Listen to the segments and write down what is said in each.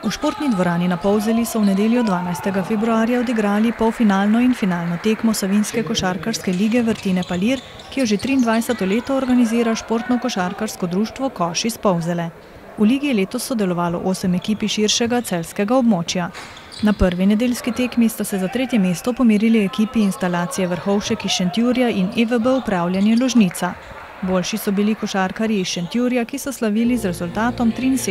V športni dvorani na Polzeli so v nedeljo 12. februarja odigrali polfinalno in finalno tekmo Savinjske košarkarske lige Vrtine Palir, ki jo že 23. leto organizira športno košarkarsko društvo Koš iz Polzele. V ligi je letos sodelovalo 8 ekip iz širšega celjskega območja. Na prvi nedeljski tekmi sta se za tretje mesto pomerili ekipi Instalacije Vrhovšek iz Šentjurja in EVB Upravljanje Ložnica. Boljši so bili košarkarji iz Šentjurja, ki so slavili z rezultatom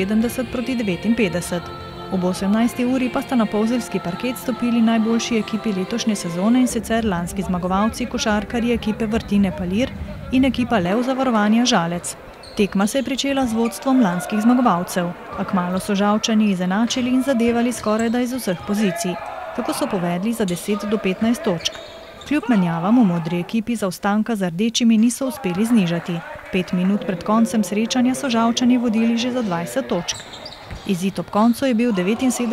73-59. Ob 18. uri pa sta na polzeljski parket stopili najboljši ekipi letošnje sezone, in sicer lanski zmagovalci košarkarji ekipe Vrtine Palir in ekipa Lev Zavarovanja Žalec. Tekma se je pričela z vodstvom lanskih zmagovalcev, a kmalu so Žalčani izenačili in zadevali skorajda iz vseh pozicij. Tako so povedli za 10 do 15 točk. Kljub menjavam v modri ekipi zaostanka za rdečimi niso uspeli znižati. 5 minut pred koncem srečanja so Žalčani vodili že za 20 točk. Izid ob koncu je bil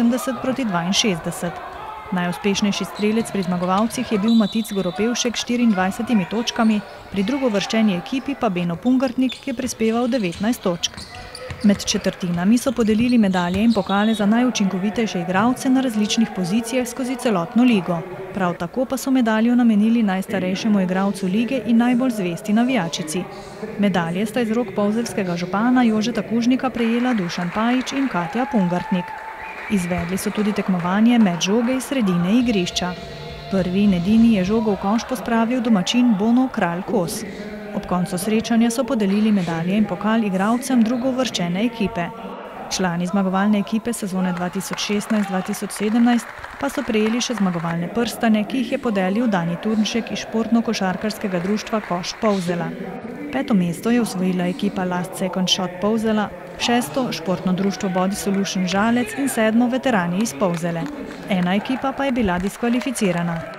79-62. Najuspešnejši strelec pri zmagovalcih je bil Matic Goropevšek s 24 točkami, pri drugovrščeni ekipi pa Beno Pungartnik, ki je prispeval 19 točk. Med četrtinami so podelili medalje in pokale za najučinkovitejše igralce na različnih pozicijah skozi celotno ligo. Prav tako pa so medaljo namenili najstarejšemu igralcu lige in najbolj zvesti navijačici. Medalje sta iz rok polzeljskega župana Jožeta Kužnika prejela Dušan Pajič in Katja Pungartnik. Izvedli so tudi tekmovanje med žoge iz sredine igrišča. Prvi in edini je žogo v koš pospravil domačin Bono Kralj Kos. Ob koncu srečanja so podelili medalje in pokal igralcem drugovrščene ekipe. Člani zmagovalne ekipe sezone 2016-2017 pa so prejeli še zmagovalne prstane, ki jih je podelil Dani Turnšek iz športno-košarkarskega društva Koš Polzela. 5. mesto je osvojila ekipa Last Second Shot Polzela, 6. športno društvo Body Solution Žalec in 7. veterani iz Polzele. Ena ekipa pa je bila diskvalificirana.